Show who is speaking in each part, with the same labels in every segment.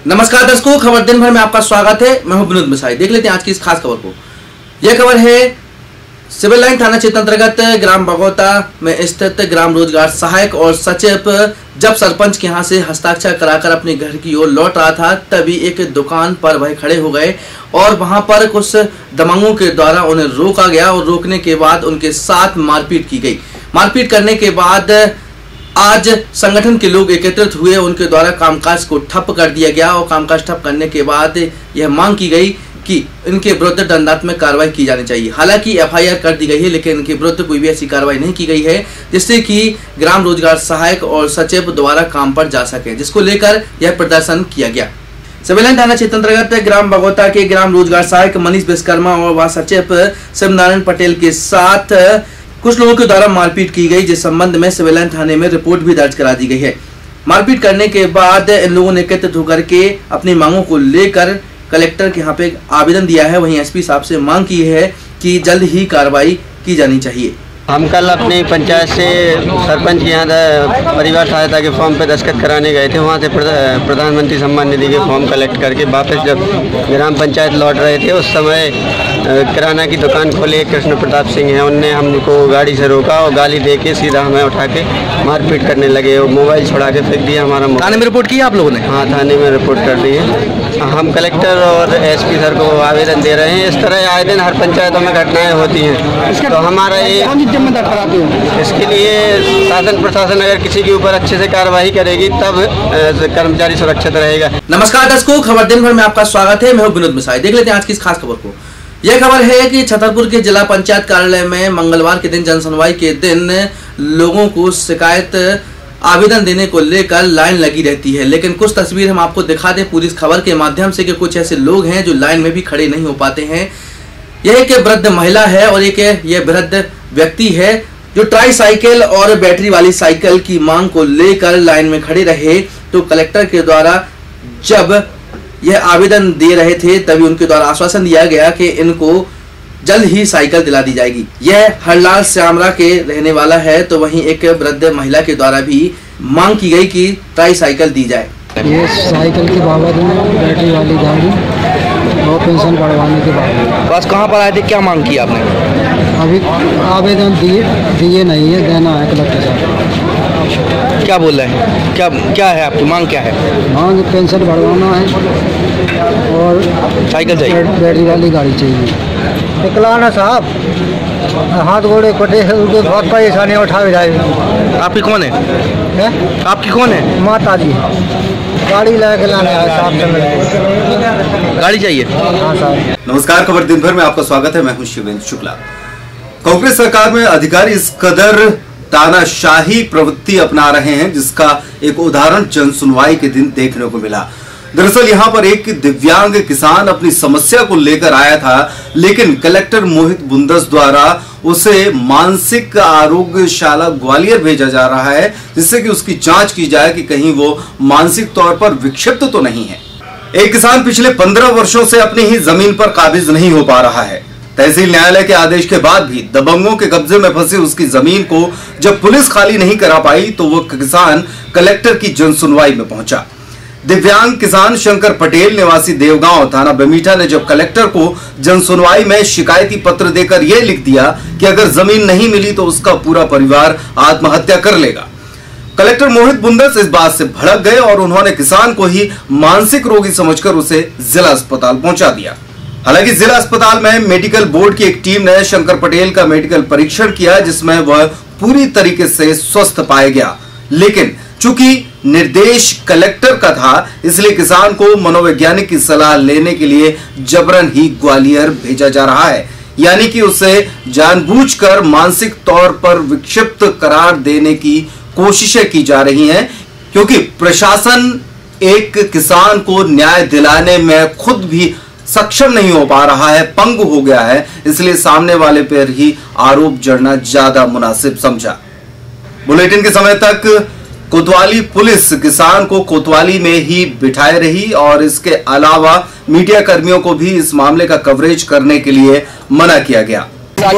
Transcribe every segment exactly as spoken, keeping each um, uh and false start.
Speaker 1: नमस्कार दर्शकों, खबर दिन भर में आपका स्वागत है। मैं हूं विनोद मिसाई। देख लेते हैं आज की इस खास खबर को। यह खबर है सिविल लाइन थाना क्षेत्र अंतर्गत ग्राम बगौता में स्थित ग्राम रोजगार सहायक और सचिव जब सरपंच के यहाँ से हस्ताक्षर कराकर अपने घर की ओर लौट रहा था, तभी एक दुकान पर वह खड़े हो गए और वहां पर कुछ दबंगों के द्वारा उन्हें रोका गया और रोकने के बाद उनके साथ मारपीट की गई। मारपीट करने के बाद आज संगठन के लोग एकत्रित हुए, उनके द्वारा कामकाज को ठप कर दिया गया और कामकाज ठप करने के बाद यह मांग की गई कि इनके विरुद्ध दंडात्मक कार्रवाई की जानी चाहिए। हालांकि एफ आई आर कर दी गई है, लेकिन इनके विरुद्ध कोई भी ऐसी कार्रवाई नहीं की गई है जिससे कि ग्राम रोजगार सहायक और सचिव दोबारा काम पर जा सके, जिसको लेकर यह प्रदर्शन किया गया। सिविल लाइन थाना क्षेत्र अंतर्गत ग्राम बगौता के ग्राम रोजगार सहायक मनीष विश्वकर्मा और वह सचिव शिवनारायण पटेल के साथ कुछ लोगों के द्वारा मारपीट की गई, जिस संबंध में सिविल लाइन थाने में रिपोर्ट भी दर्ज करा दी गई है। मारपीट करने के बाद इन लोगों ने एकत्रित होकर के अपनी मांगों को लेकर कलेक्टर के यहाँ पे आवेदन दिया है। वहीं एस पी साहब से मांग की है कि जल्द ही कार्रवाई की जानी चाहिए।
Speaker 2: हम कल अपनी पंचायत से सरपंच के यहाँ परिवार सहायता के फॉर्म पे दस्तखत कराने गए थे। वहाँ से प्रधानमंत्री सम्मान निधि के फॉर्म कलेक्ट करके वापस जब ग्राम पंचायत लौट रहे थे, उस समय किराना की दुकान खोले कृष्ण प्रताप सिंह हैं, उनने हमको गाड़ी से रोका और गाली दे के सीधा हमें उठा के मारपीट करने लगे और मोबाइल छुड़ा के फेंक दिया। हमारा
Speaker 1: थाने में रिपोर्ट की आप लोगों ने?
Speaker 2: हाँ, थाने में रिपोर्ट कर दी है। हम कलेक्टर और एस पी सर को आवेदन दे रहे हैं। इस तरह आए दिन हर पंचायतों में घटनाएँ होती हैं, तो हमारा ये इसके लिए शासन प्रशासन अगर किसी के ऊपर अच्छे से कार्रवाई करेगी तब कर्मचारी सुरक्षित रहेगा।
Speaker 1: नमस्कार दर्शकों, खबर दिन भर में आपका स्वागत है। मैं हूं विनोद मिसाई। देख लेते हैं आज की इस खास खबर को। यह खबर है कि छतरपुर के जिला पंचायत कार्यालय में मंगलवार के दिन जनसुनवाई के दिन लोगों को शिकायत आवेदन देने को लेकर लाइन लगी रहती है, लेकिन कुछ तस्वीर हम आपको दिखा दें पूरी इस खबर के माध्यम से कि कुछ ऐसे लोग हैं जो लाइन में भी खड़े नहीं हो पाते हैं। यह एक वृद्ध महिला है और एक यह वृद्ध व्यक्ति है जो ट्राई साइकिल और बैटरी वाली साइकिल की मांग को लेकर लाइन में खड़े रहे। तो कलेक्टर के द्वारा जब यह आवेदन दे रहे थे, तभी उनके द्वारा आश्वासन दिया गया कि इनको जल्द ही साइकिल दिला दी जाएगी। यह हरलाल श्यामरा के रहने वाला है। तो वहीं एक वृद्ध महिला के द्वारा भी मांग की गई कि ट्राई साइकिल दी जाए।
Speaker 3: ये साइकिल के बाबत में बैटरी वाली गाड़ी और पेंशन बढ़वाने के बाद
Speaker 1: बस कहाँ पर आए थे, क्या मांग की आपने?
Speaker 3: अभी आवेदन दिए दिए नहीं है, देना है कलेक्टर साहब।
Speaker 1: क्या बोल रहे हैं? क्या क्या है आपकी मांग? क्या है
Speaker 3: मांग? पेंशन बढ़वाना है और
Speaker 1: साइकिल चाहिए,
Speaker 3: बैटरी वाली गाड़ी चाहिए। निकलाना साहब, हाथ गोड़े कटे हैं, उनको बहुत परेशानी उठाए जाए।
Speaker 1: आपकी कौन है, है? आपकी कौन है?
Speaker 3: माता जी। गाड़ी लेके लाने आए साहब,
Speaker 1: गाड़ी चाहिए।
Speaker 3: हाँ साहब।
Speaker 4: नमस्कार, खबर दिन भर में आपका स्वागत है। मैं हूं शिवेंद्र शुक्ला। कांग्रेस सरकार में अधिकारी इस कदर तानाशाही प्रवृत्ति अपना रहे हैं जिसका एक उदाहरण जन सुनवाई के दिन देखने को मिला। दरअसल यहां पर एक दिव्यांग किसान अपनी समस्या को लेकर आया था, लेकिन कलेक्टर मोहित बुंदस द्वारा उसे मानसिक आरोग्यशाला ग्वालियर भेजा जा रहा है, जिससे कि उसकी जांच की जाए कि कहीं वो मानसिक तौर पर विक्षिप्त तो नहीं है। एक किसान पिछले पंद्रह वर्षों से अपनी ही जमीन पर काबिज नहीं हो पा रहा है। तहसील न्यायालय के आदेश के बाद भी दबंगों के कब्जे में फंसी उसकी जमीन को जब पुलिस खाली नहीं करा पाई, तो वो किसान कलेक्टर की जनसुनवाई में पहुंचा। दिव्यांग किसान शंकर पटेल निवासी देवगांव थाना बेमीठा ने जब कलेक्टर को जनसुनवाई में शिकायती पत्र देकर यह लिख दिया कि अगर जमीन नहीं मिली तो उसका पूरा परिवार आत्महत्या कर लेगा। कलेक्टर मोहित बुंदस इस बात से भड़क गए और उन्होंने किसान को ही मानसिक रोगी समझकर उसे जिला अस्पताल पहुंचा दिया। हालांकि जिला अस्पताल में मेडिकल बोर्ड की एक टीम ने शंकर पटेल का मेडिकल परीक्षण किया, जिसमें वह पूरी तरीके से स्वस्थ पाया गया, लेकिन चूंकि निर्देश कलेक्टर का था, इसलिए किसान को मनोवैज्ञानिक की सलाह लेने के लिए जबरन ही ग्वालियर भेजा जा रहा है। यानी कि उसे जानबूझकर मानसिक तौर पर विक्षिप्त करार देने की कोशिशें की जा रही हैं, क्योंकि प्रशासन एक किसान को न्याय दिलाने में खुद भी सक्षम नहीं हो पा रहा है, पंग हो गया है, इसलिए सामने वाले पर ही आरोप जड़ना ज्यादा मुनासिब समझा। बुलेटिन के समय तक कोतवाली पुलिस किसान को कोतवाली में ही बिठाए रही और इसके अलावा मीडिया कर्मियों को भी इस मामले का कवरेज करने के लिए मना किया गया।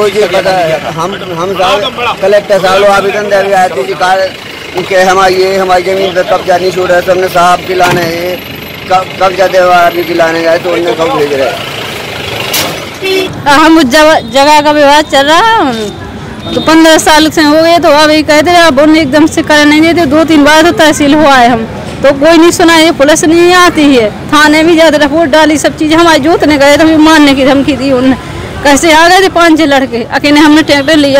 Speaker 2: हम हम कलेक्टर साहब आवेदन दे आए थे कि हमारी ये हमारी जमीन पर कब्जा नहीं छूट रहा, सबने साहब दिलाने कब्जा देवानी दिलाने गए तो उन्हें कब भेज रहे।
Speaker 5: हम उस जगह का विवाद चल रहा है तो पंद्रह साल से हो गए, तो अभी कहते हैं अब उन्हें एकदम से कर नहीं देते। दो तीन बार तो तहसील हुआ है, हम तो कोई नहीं सुना है, पुलिस नहीं आती है, थाने में ज्यादा रिपोर्ट डाली, सब चीज़ हमारे जोतने गए तो मारने की धमकी दी उन्हें। कैसे आ गए थे पाँच छह लड़के, अकेले हमने ट्रैक्टर लिया।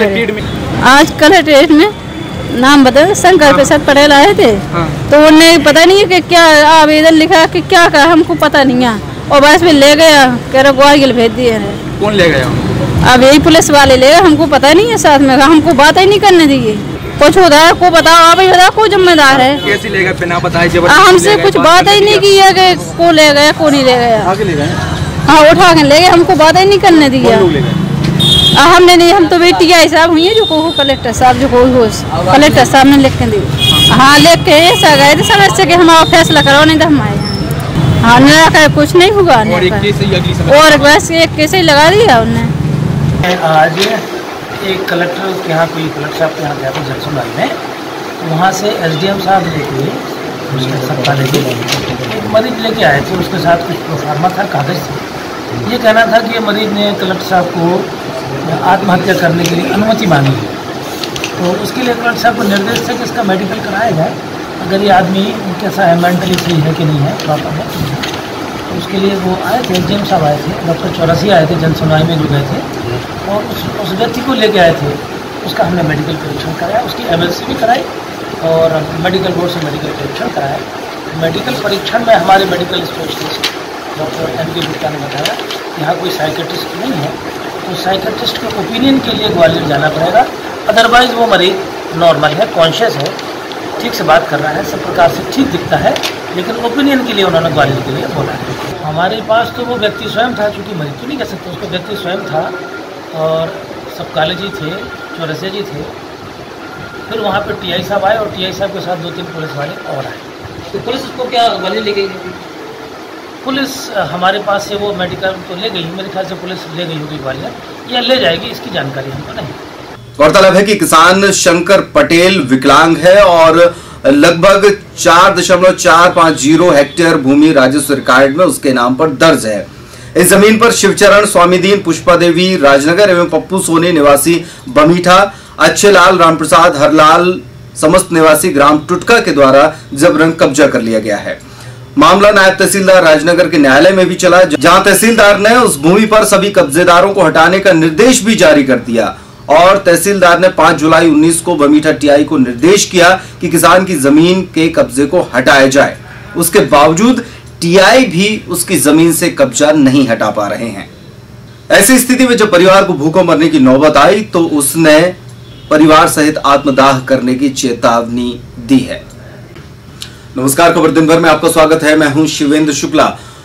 Speaker 5: आज कलेक्ट्रेट में नाम बता, शंकर प्रसाद पटेल आए थे। हाँ। तो उन्हें पता नहीं है कि क्या आवेदन लिखा कि क्या कहा, हमको पता नहीं है। और बस में ले गया, कह रहा ग्वालियर भेज दिए हैं।
Speaker 6: कौन ले गया?
Speaker 5: अब यही पुलिस वाले ले गए, हमको पता नहीं है। साथ में हमको बात ही नहीं करने दी। कुछ होता है को बताओ, आप ही बताओ को जिम्मेदार है।
Speaker 6: कैसे ले गए बिना बताए?
Speaker 5: हमसे कुछ बात ही नहीं की है कि को ले गया को नहीं ले गया। हाँ उठा के ले गए, हमको बात ही नहीं करने दी है। हमने नहीं, हम तो बेटी आई साहब हुई है जो को कलेक्टर साहब जो को कलेक्टर साहब ने लिख के दी। हाँ लिख के ऐसा गए थे समझ के हमारा फैसला करो, नहीं तो हम आए। हाँ निराकर कुछ नहीं हुआ और एक बस एक केस ही लगा दिया उन्होंने।
Speaker 7: आज एक कलेक्टर के यहाँ कोई कलेक्टर साहब के यहाँ गया था जनसुनवाई में, वहाँ से एसडीएम साहब लेके उसके सत्ता लेके एक मरीज लेके आए थे, उसके साथ कुछ प्रोफार्मा था, कागज थे। ये कहना था कि ये मरीज ने कलेक्टर साहब को आत्महत्या करने के लिए अनुमति मांगी है, तो उसके लिए कलेक्टर साहब को निर्देश था कि इसका मेडिकल कराया जाए, अगर ये आदमी कैसा है, मेंटली सही है कि नहीं है, प्रॉपर है। तो उसके लिए वो आए थे, एसडीएम साहब आए थे, डॉक्टर चौरासी आए थे जनसुनवाई में जो गए थे, और उस उस व्यक्ति को लेके आए थे। उसका हमने मेडिकल परीक्षण कराया, उसकी एमएलसी भी कराई और मेडिकल बोर्ड से मेडिकल परीक्षण कराया। मेडिकल परीक्षण में हमारे मेडिकल स्पेशलिस्ट डॉक्टर एन के गुप्ता ने बताया कि यहाँ कोई साइकेट्रिस्ट नहीं है, तो साइकेट्रिस्ट के ओपिनियन के लिए ग्वालियर जाना पड़ेगा। अदरवाइज़ वो मरीज नॉर्मल है, कॉन्शियस है, ठीक से बात कर रहा है, सब प्रकार से ठीक दिखता है, लेकिन ओपिनियन के लिए उन्होंने ग्वालियर के लिए बोला है। हमारे पास तो वो व्यक्ति स्वयं था, चूँकि मरीज तो नहीं कह सकते, उसका व्यक्ति स्वयं था और सब कॉलेज ही थे, चौरसिया जी थे। फिर वहाँ पर टीआई साहब आए और टीआई साहब के साथ दो तीन पुलिस वाले और आए।
Speaker 6: तो पुलिस उसको क्या ग्वालियर ले गई?
Speaker 7: पुलिस हमारे पास से वो मेडिकल तो ले गई, मेरे ख्याल से पुलिस ले गई होगी ग्वालियर या ले जाएगी, इसकी जानकारी हमको नहीं।
Speaker 4: गौरतलब है कि किसान शंकर पटेल विकलांग है और लगभग चार दशमलव चार पाँच जीरो हेक्टेयर भूमि राजस्व रिकॉर्ड में उसके नाम पर दर्ज है। इस जमीन पर शिवचरण स्वामीदीन, पुष्पा देवी राजनगर एवं पप्पू सोनी निवासी बमीठा, अच्छे लाल, रामप्रसाद, हरलाल समस्त निवासी ग्राम टुटका के द्वारा जबरन कब्जा कर लिया गया है। मामला नायब तहसीलदार राजनगर के न्यायालय में भी चला, जहां तहसीलदार ने उस भूमि पर सभी कब्जेदारों को हटाने का निर्देश भी जारी कर दिया और तहसीलदार ने पाँच जुलाई उन्नीस को बमीठा टीआई को निर्देश किया कि किसान की जमीन के कब्जे को हटाया जाए। उसके बावजूद टीआई भी उसकी जमीन से कब्जा नहीं हटा पा रहे हैं। ऐसी स्थिति में जब परिवार को भूखों मरने की नौबत आई तो उसने परिवार सहित आत्मदाह करने की चेतावनी दी है। नमस्कार, खबर दिन भर में आपका स्वागत है। मैं हूं शिवेंद्र शुक्ला।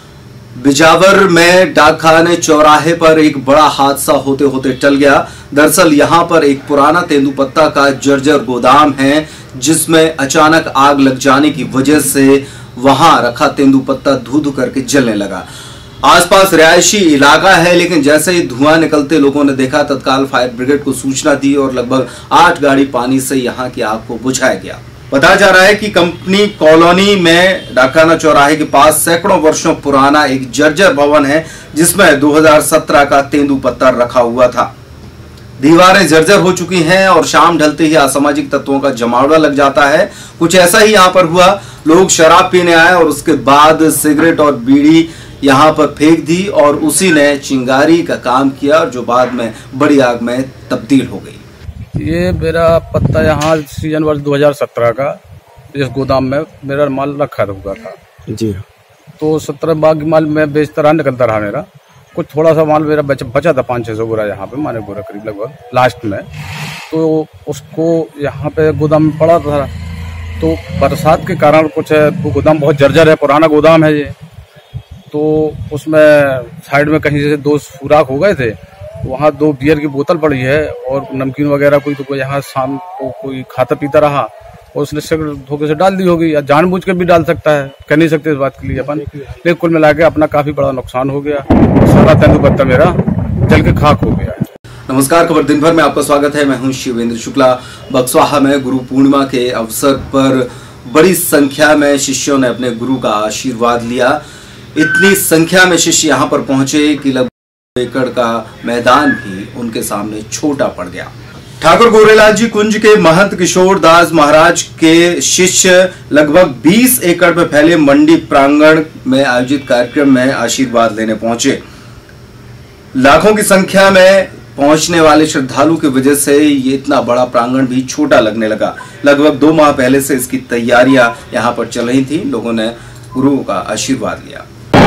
Speaker 4: बिजावर में डाकखाने चौराहे पर एक बड़ा हादसा होते होते टल गया। दरअसल यहां पर एक पुराना तेंदुपत्ता का जर्जर गोदाम है, जिसमें अचानक आग लग जाने की वजह से वहां रखा तेंदुपत्ता धू धू करके जलने लगा। आसपास रिहायशी इलाका है, लेकिन जैसे ही धुआं निकलते लोगों ने देखा, तत्काल फायर ब्रिगेड को सूचना दी और लगभग आठ गाड़ी पानी से यहां की आग को बुझाया गया। बताया जा रहा है कि कंपनी कॉलोनी में डाकखाना चौराहे के पास सैकड़ों वर्षों पुराना एक जर्जर भवन है, जिसमें दो हज़ार सत्रह का तेंदुपत्ता रखा हुआ था। दीवारें जर्जर हो चुकी हैं और शाम ढलते ही असामाजिक तत्वों का जमावड़ा लग जाता है। कुछ ऐसा ही यहाँ पर हुआ। लोग शराब पीने आए और उसके बाद सिगरेट और बीड़ी यहाँ पर फेंक दी और उसी ने चिंगारी का काम किया, जो बाद में बड़ी आग में तब्दील हो गई।
Speaker 6: ये मेरा पत्ता यहाँ सीजन वर्ष दो हज़ार सत्रह का इस गोदाम में मेरा माल रखा हुआ था जी। तो सत्रह बाग माल में बेचता रहा, निकलता रहा मेरा। कुछ थोड़ा सा माल मेरा बच, बचा था पाँच छः सौ बोरा यहाँ पे, माने बोरा करीब लगभग लास्ट में। तो उसको यहाँ पे गोदाम में पड़ा था। तो बरसात के कारण कुछ वो गोदाम बहुत जर्जर है, पुराना गोदाम है ये। तो उसमें साइड में कहीं जैसे दो सुराख हो गए थे, वहाँ दो बियर की बोतल पड़ी है और नमकीन वगैरह कोई तो कोई यहाँ शाम को कोई खाता पीता रहा और उसने सिगरेट धोखे से डाल दी होगी, या जानबूझ के भी डाल सकता है, कह नहीं सकते इस बात के लिए अपन। लेकिन कुल मिला के अपना काफी बड़ा नुकसान हो गया, सारा तेंदुपत्ता मेरा जल के खाक हो गया।
Speaker 4: नमस्कार, खबर दिन भर में आपका स्वागत है। मैं हूं शिवेंद्र शुक्ला। बक्सवाहा में गुरु पूर्णिमा के अवसर पर बड़ी संख्या में शिष्यों ने अपने गुरु का आशीर्वाद लिया। इतनी संख्या में शिष्य यहाँ पर पहुंचे कि लगभग एकड़ का मैदान भी उनके सामने छोटा पड़ गया। ठाकुर गोरेलाल जी कुंज के महंत किशोर दास महाराज के शिष्य लगभग बीस एकड़ में फैले मंडी प्रांगण में आयोजित कार्यक्रम में आशीर्वाद लेने पहुंचे। लाखों की संख्या में पहुंचने वाले श्रद्धालु की वजह से ये इतना बड़ा प्रांगण भी छोटा लगने लगा। लगभग दो माह पहले से इसकी तैयारियां यहां पर चल रही थी। लोगों ने गुरु का आशीर्वाद लिया।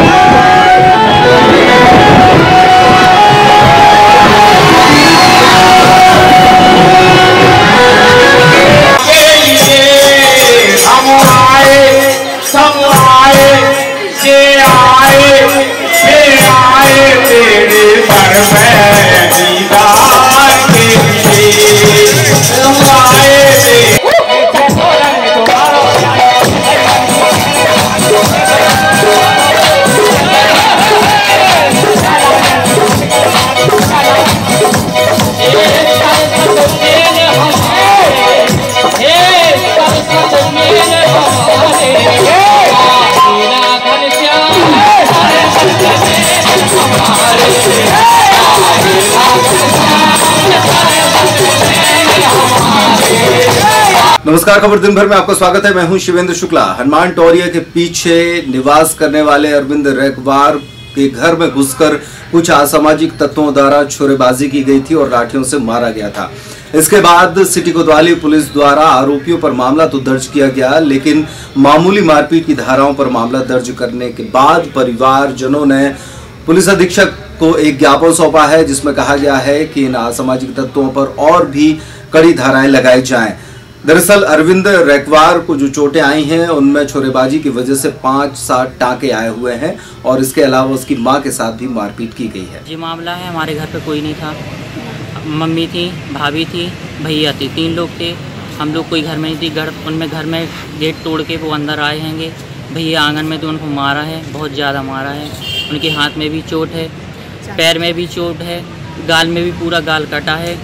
Speaker 4: नमस्कार, खबर दिन भर में आपका स्वागत है। मैं हूं शिवेंद्र शुक्ला। हनुमान टोरिया के पीछे निवास करने वाले अरविंद रैकवार के घर में घुसकर कुछ असामाजिक तत्वों द्वारा छोरेबाजी की गई थी और लाठियों से मारा गया था। इसके बाद सिटी कोतवाली पुलिस द्वारा आरोपियों पर मामला तो दर्ज किया गया, लेकिन मामूली मारपीट की धाराओं पर मामला दर्ज करने के बाद परिवारजनों ने पुलिस अधीक्षक को एक ज्ञापन सौंपा है, जिसमें कहा गया है कि इन असामाजिक तत्वों पर और भी कड़ी धाराएं लगाई जाएं। दरअसल अरविंद रैकवार को जो चोटें आई हैं उनमें छोरेबाजी की वजह से पांच सात टांके आए हुए हैं और इसके अलावा उसकी मां के साथ भी मारपीट की गई है।
Speaker 8: ये मामला है, हमारे घर पे कोई नहीं था। मम्मी थी, भाभी थी, भैया थी, तीन लोग थे। हम लोग कोई घर में नहीं थी। घर उनमें घर में गेट तोड़ के वो अंदर आए हैंगे। भैया आंगन में तो उनको मारा है, बहुत ज़्यादा मारा है। उनके हाथ में भी चोट है, पैर में भी चोट है, गाल में भी पूरा गाल कटा है।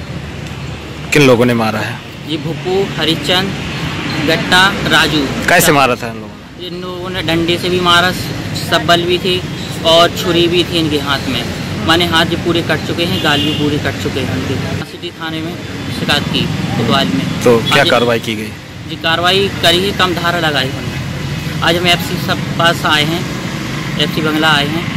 Speaker 9: किन लोगों ने मारा है?
Speaker 8: ये भुप्पू, हरिचंद, गट्टा, राजू।
Speaker 9: कैसे मारा था इन लोगों ने?
Speaker 8: इन लोगों ने डंडे से भी मारा, सब्बल भी थी और छुरी भी थी इनके हाथ में। माने हाथ जो पूरे कट चुके हैं, गाल भी पूरे कट चुके हैं उनके। सिटी थाने में शिकायत की कोतवाली में।
Speaker 9: तो क्या कार्रवाई की गई?
Speaker 8: जी कार्रवाई करी है, कम धारा लगाई हमने। आज हम एफ सी सब पास आए हैं, एफ सी बंगला आए हैं।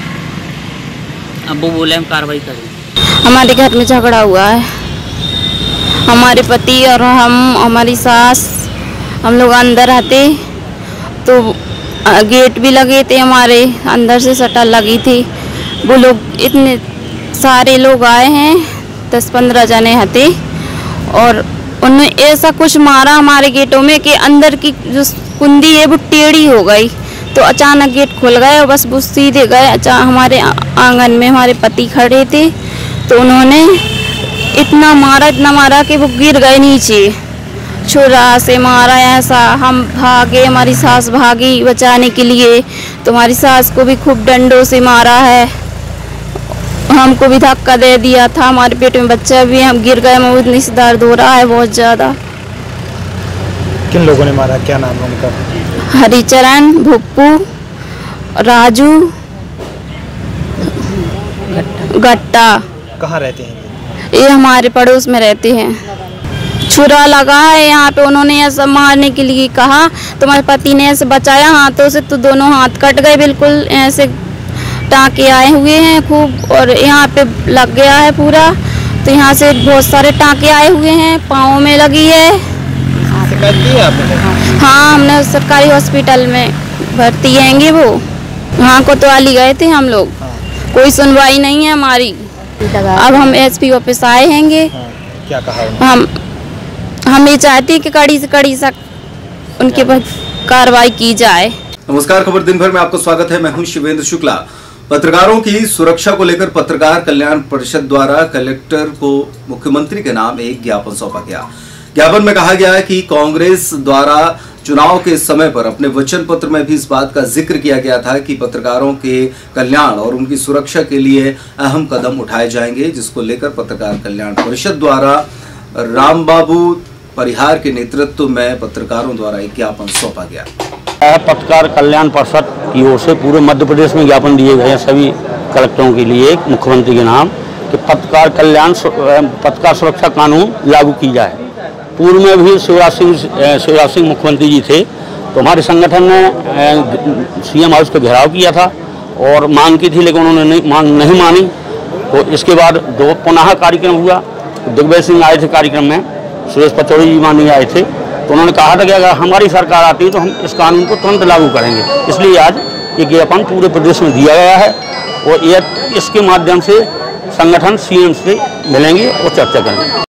Speaker 8: अब वो बोले हम कार्रवाई करें।
Speaker 5: हमारे घर में झगड़ा हुआ है। हमारे पति और हम, हमारी सास, हम लोग अंदर आते तो गेट भी लगे थे, हमारे अंदर से शटर लगी थी। वो लोग इतने सारे लोग आए हैं, दस पंद्रह जने हते, और उन्होंने ऐसा कुछ मारा हमारे गेटों में कि अंदर की जो कुंडी है वो टेढ़ी हो गई। तो अचानक गेट खुल गए और बस वो सीधे गए। अचानक हमारे आंगन में हमारे पति खड़े थे, तो उन्होंने इतना मारा इतना मारा कि वो गिर गए नीचे। छुरा से मारा ऐसा। हम भागे, हमारी सास भागी बचाने के लिए, तो हमारी सास को भी खूब डंडों से मारा है। हमको भी धक्का दे दिया था। हमारे पेट में बच्चा भी, हम गिर गए। मुझे इतनी से दर्द हो रहा है बहुत ज़्यादा।
Speaker 9: किन लोगों ने मारा? क्या नाम है उनका?
Speaker 5: हरिचरण, भुप्पू, राजू, गट्टा।
Speaker 9: कहाँ रहते हैं
Speaker 5: ये? हमारे पड़ोस में रहते हैं। छुरा लगा है यहाँ पे। उन्होंने ऐसा मारने के लिए कहा, तुम्हारे पति ने ऐसे बचाया हाथों से, तो दोनों हाथ कट गए बिल्कुल। ऐसे टाँके आए हुए हैं खूब, और यहाँ पे लग गया है पूरा। तो यहाँ से बहुत सारे टाँके आए हुए हैं, पाँव में लगी है।
Speaker 9: शिकायत की है आपने?
Speaker 5: हाँ, हमने सरकारी हॉस्पिटल में भर्ती हैंगे वो। वहाँ कोतवाली गए थे हम लोग। कोई सुनवाई नहीं है हमारी। अब हम एस पी ऑफिस आए हैंगे।
Speaker 9: क्या कहा?
Speaker 5: हम हम ये चाहते हैं कि कड़ी से कड़ी सख्त उनके पर कार्रवाई की जाए।
Speaker 4: नमस्कार, खबर दिन भर में आपका स्वागत है। मैं हूं शिवेंद्र शुक्ला। पत्रकारों की सुरक्षा को लेकर पत्रकार कल्याण परिषद द्वारा कलेक्टर को मुख्यमंत्री के नाम एक ज्ञापन सौंपा गया। ज्ञापन में कहा गया है कि कांग्रेस द्वारा चुनाव के समय पर अपने वचन पत्र में भी इस बात का जिक्र किया गया था कि पत्रकारों के कल्याण और उनकी सुरक्षा के लिए अहम कदम उठाए जाएंगे, जिसको लेकर पत्रकार कल्याण परिषद द्वारा राम बाबू परिहार के नेतृत्व में पत्रकारों द्वारा एक ज्ञापन सौंपा गया।
Speaker 10: पत्रकार कल्याण परिषद की ओर से पूरे मध्य प्रदेश में ज्ञापन दिए गए हैं सभी कलेक्टरों के लिए मुख्यमंत्री के नाम कि पत्रकार कल्याण पत्रकार सुरक्षा कानून लागू की जाए। पूर्व में भी शिवराज सिंह शिवराज सिंह मुख्यमंत्री जी थे तो हमारे संगठन ने सीएम हाउस का घेराव किया था और मांग की थी, लेकिन उन्होंने नहीं, मांग नहीं मानी। तो इसके बाद दो पुनः कार्यक्रम हुआ। दिग्विजय सिंह आए थे कार्यक्रम में, सुरेश पचौड़ी जी माननीय आए थे, तो उन्होंने कहा था कि अगर हमारी सरकार आती है तो हम इस कानून को तुरंत लागू करेंगे। इसलिए आज ये ज्ञापन पूरे प्रदेश में दिया गया है और ये इसके माध्यम से संगठन सीएम से मिलेंगे और चर्चा करेंगे।